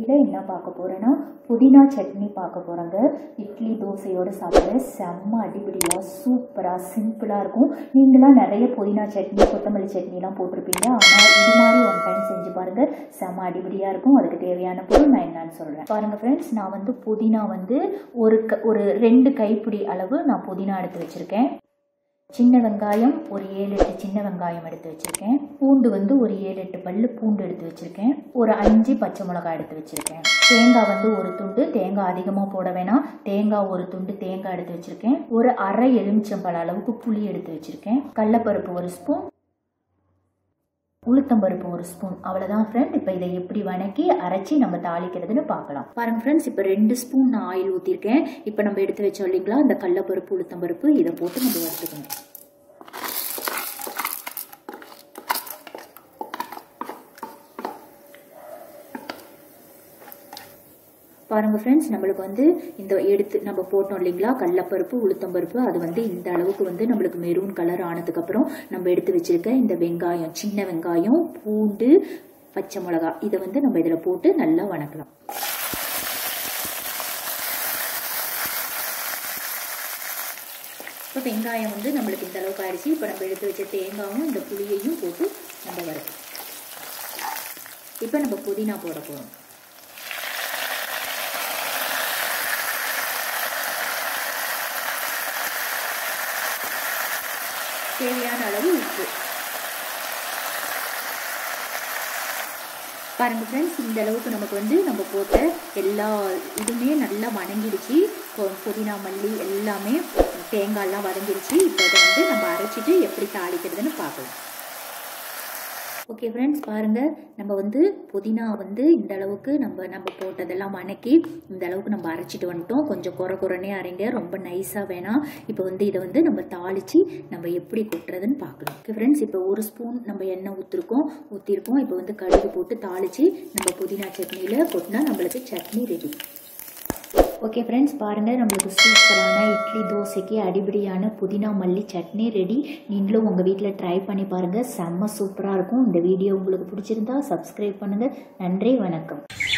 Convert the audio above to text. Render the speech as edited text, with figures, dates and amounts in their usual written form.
ரெசிபியில் என்ன பார்க்க போகிறேன்னா புதினா சட்னி பார்க்க போகிறேங்க. இட்லி தோசையோடு சாப்பிட செம்ம அடிப்படியாக சூப்பராக சிம்பிளாக இருக்கும். நீங்களாம் நிறைய புதினா சட்னி கொத்தமல்லி சட்னிலாம் போட்டிருப்பீங்க. ஆனால் இது மாதிரி ஒன் டைம் செஞ்சு பாருங்கள், செம்ம அடிப்படியாக இருக்கும். அதுக்கு தேவையான பொருள் நான் என்னன்னு சொல்கிறேன் பாருங்கள் ஃப்ரெண்ட்ஸ். நான் புதினா ஒரு 2 கைப்பிடி அளவு நான் புதினா எடுத்து வச்சுருக்கேன். சின்ன வெங்காயம் ஒரு 7-8 சின்ன வெங்காயம் எடுத்து வச்சுருக்கேன். பூண்டு ஒரு 7-8 பல்லு பூண்டு எடுத்து வச்சுருக்கேன். ஒரு 5 பச்சை மிளகாய் எடுத்து வச்சுருக்கேன். தேங்காய் ஒரு துண்டு, தேங்காய் அதிகமாக போட வேணாம், தேங்காய் ஒரு துண்டு தேங்காய் எடுத்து வச்சுருக்கேன். ஒரு அரை எலுமிச்சம்பழ அளவுக்கு புளி எடுத்து வச்சுருக்கேன். கடலைப்பருப்பு 1 ஸ்பூன், உளுத்தம்பருப்பு 1 ஸ்பூன். அவ்வளோதான் ஃப்ரெண்ட். இப்போ இதை எப்படி வணக்கி அரைச்சி நம்ம தாளிக்கிறதுன்னு பார்க்கலாம். பாருங்க ஃப்ரெண்ட்ஸ், இப்போ 2 ஸ்பூன் நான் ஆயில் ஊற்றிருக்கேன். இப்போ நம்ம எடுத்து வச்சோம் இல்லைங்களா இந்த கடலைப்பருப்பு உளுத்தம்பருப்பு, இதை போட்டு நம்ம வறுத்துக்கணும். பாருங்க ஃப்ரெண்ட்ஸ், நம்மளுக்கு இந்த எடுத்து நம்ம போட்டோம் இல்லைங்களா கடலைப்பருப்பு உளுத்தம்பருப்பு, அது இந்த அளவுக்கு நம்மளுக்கு மெரூன் கலர் ஆனதுக்கப்புறம் நம்ம எடுத்து வச்சிருக்க இந்த வெங்காயம், சின்ன வெங்காயம், பூண்டு, பச்சை மிளகாய், இதை நம்ம இதில் போட்டு நல்லா வணக்கலாம். இப்போ வெங்காயம் நம்மளுக்கு இந்த அளவுக்கு ஆயிடுச்சு. இப்போ நம்ம எடுத்து வச்ச தேங்காயும் இந்த புளியையும் போட்டு நம்ம வறுக்கலாம். இப்போ நம்ம புதினா போட போகிறோம். தேவையான அளவு உப்பு. பாருங்க ஃப்ரெண்ட்ஸ், இந்த அளவுக்கு நமக்கு நம்ம போட்ட எல்லா இதுவுமே நல்லா வணங்கிடுச்சு. புதினா மல்லி எல்லாமே தேங்காயெல்லாம் வதங்கிடுச்சு. இப்போ இதை நம்ம அரைச்சிட்டு எப்படி தாளிக்கிறதுன்னு பார்க்கலாம். ஓகே ஃப்ரெண்ட்ஸ், பாருங்கள் நம்ம புதினா இந்த அளவுக்கு நம்ம போட்டதெல்லாம் வணக்கி இந்த அளவுக்கு நம்ம அரைச்சிட்டு வந்துட்டோம். கொஞ்சம் குறைனே அரைங்க, ரொம்ப நைஸாக வேணாம். இப்போ இதை நம்ம தாளித்து நம்ம எப்படி கொட்டுறதுன்னு பார்க்கலாம். ஓகே ஃப்ரெண்ட்ஸ், இப்போ 1 ஸ்பூன் நம்ம எண்ணெய் ஊற்றிருக்கோம். இப்போ கடுகு போட்டு தாளித்து நம்ம புதினா சட்னியில் கொட்டினா நம்மளுக்கு சட்னி ரெடி. ஓகே ஃப்ரெண்ட்ஸ், பாருங்கள் நம்மளுக்கு சூப்பரான இட்லி தோசைக்கு அடிப்படியான புதினா மல்லி சட்னி ரெடி. நீங்களும் உங்கள் வீட்டில் ட்ரை பண்ணி பாருங்கள், செம்ம சூப்பராக இருக்கும். இந்த வீடியோ உங்களுக்கு பிடிச்சிருந்தா சப்ஸ்கிரைப் பண்ணுங்கள். நன்றி, வணக்கம்.